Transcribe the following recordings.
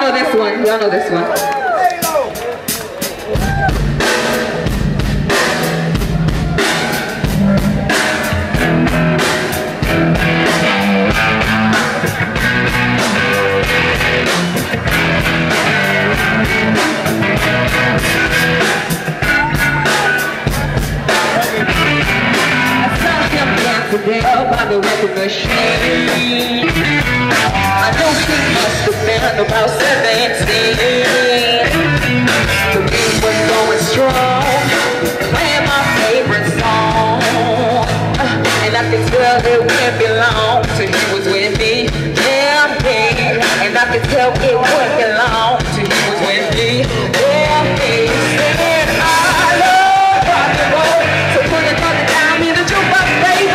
know this one. Y'all know this one. Today up by the record machine. I know he must have been about 17. The beat was going strong, playing my favorite song. And I could tell it wouldn't be long till he was with me. Yeah, me. And I could tell it wouldn't be long till he was with me. Yeah, me. Singing I love rock and roll. So put another dime in the jukebox, baby.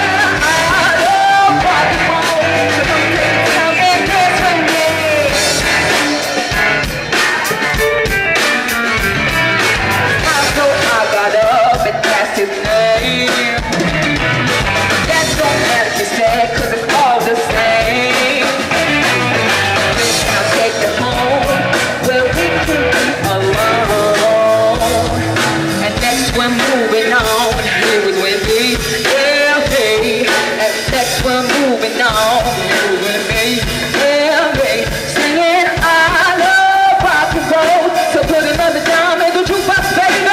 His name. That don't matter, you said, cause it's all the same. I'll take you home where we can be alone. And next we're moving on. He was with me, yeah, baby. And next we're moving on. He was with me, yeah, baby. Singing I love rock and roll. So put another dime in the jukebox, baby.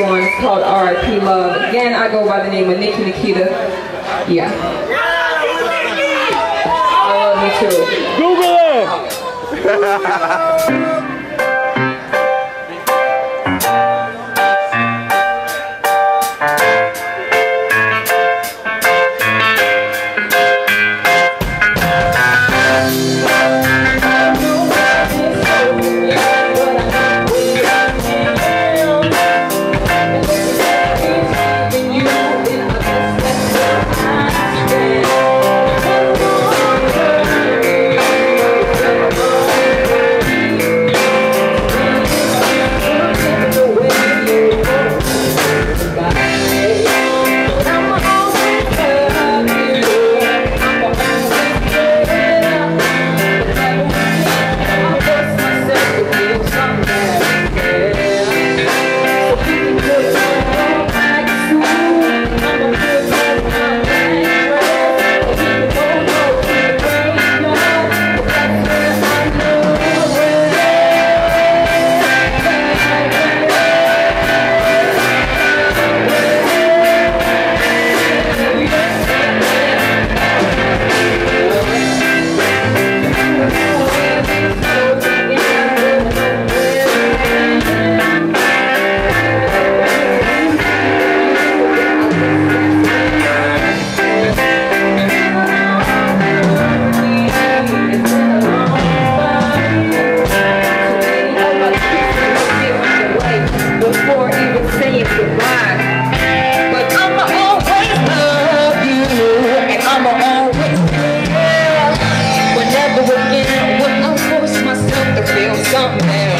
one. It's called R.I.P. Love. Again, I go by the name of Nikki, Nikita. Yeah. I love you too. Google it! Something